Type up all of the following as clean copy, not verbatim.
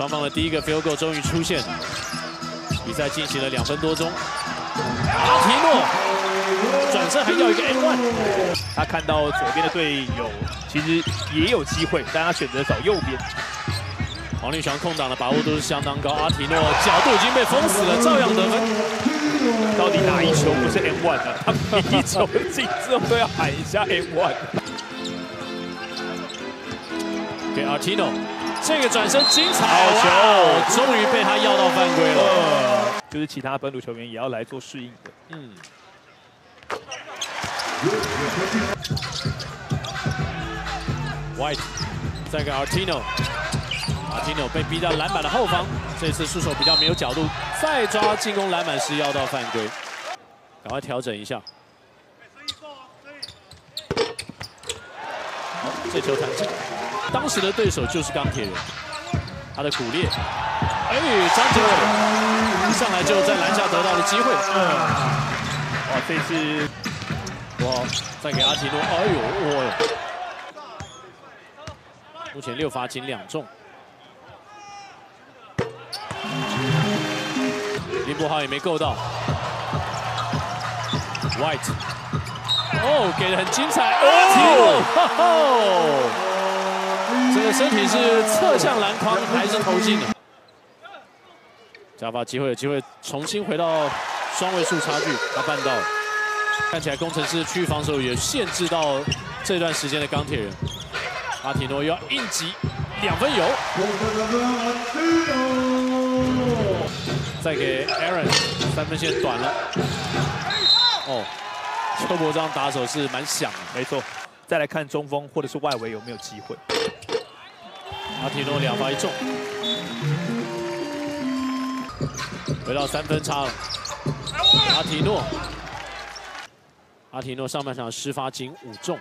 双方的第一个 field goal 终于出现，比赛进行了2分多钟。阿提诺转身还要一个 N1， 他看到左边的队友其实也有机会，但他选择找右边。 黄立翔空档的把握度是相当高，阿提诺角度已经被封死了，照样得分。 到底哪一球不是 N1 呢？他每一球进之后都要喊一下 N1。 给阿提诺，这个转身精彩，好球，终于被他要到犯规了。 就是其他本土球员也要来做适应的。 White 再给 Artino， Artino 被逼到篮板的后方，这次出手比较没有角度，再抓进攻篮板时要到犯规，赶快调整一下。好，这球弹进，当时的对手就是钢铁人，他的骨裂，张杰一上来就在篮下得到了机会， 哇，这次哇，再给阿提诺，目前6罚仅2中。林柏豪也没够到 ，White， 给得很精彩，这个身体是侧向篮筐还是投进的？加罚机会，有机会重新回到双位数差距，他办到了。看起来工程师的区域防守也限制到这段时间的钢铁人。阿提诺又要硬挤2分有，再给 Aaron，3分线短了。邱伯章打手是蛮响的， 没错。再来看中锋或者是外围有没有机会。 阿提诺2罚1中，回到3分差了。阿提诺上半场10罚仅5中，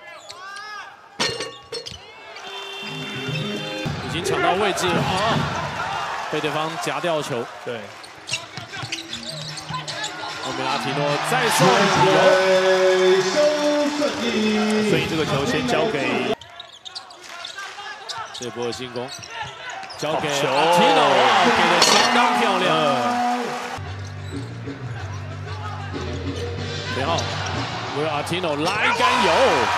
已经抢到位置了被对方夹掉球。 对， 后面阿提诺再送所以这个球先交给这波的进攻，交给阿提诺，给的相当漂亮。然后为阿提诺来杆有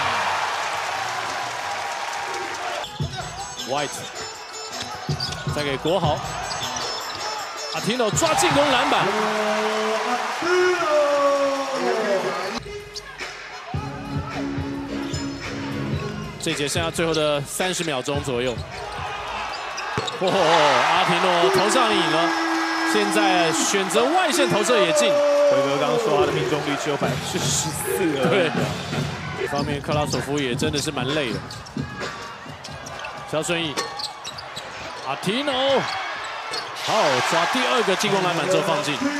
，White 再给国豪，阿提诺抓进攻篮板。这节剩下最后的30秒钟左右，阿提诺投上瘾了，现在选择外线投射也进。 辉哥刚刚说他的命中率只有14%而已。 对，这方面克拉索夫也真的是蛮累的。肖顺义，阿提诺，好抓第2个进攻篮板之后放进。